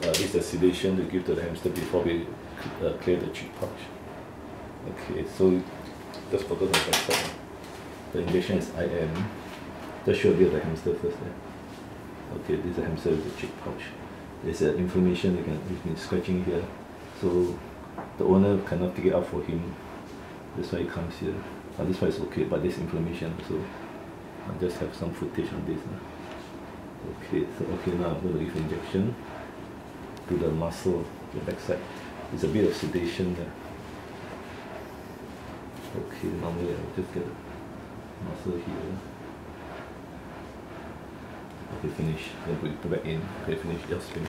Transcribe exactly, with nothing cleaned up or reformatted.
uh, this is the sedation to give to the hamster before we uh, clear the cheek pouch. Okay, so just focus on the back side. The injection is I M. Just show a bit of the hamster first there. Okay, this is a hamster with the cheek pouch. There's an inflammation, you can, you've been scratching here. So the owner cannot pick it up for him. That's why he comes here. Uh, this one is okay, but this inflammation, so I'll just have some footage on this. Uh. Okay, so okay, now I'm going to give injection to the muscle, the backside. There's a bit of sedation there. Okay, normally I'll just get a muscle here. Okay, finish. Then put it back in. Okay, finish. Just finish.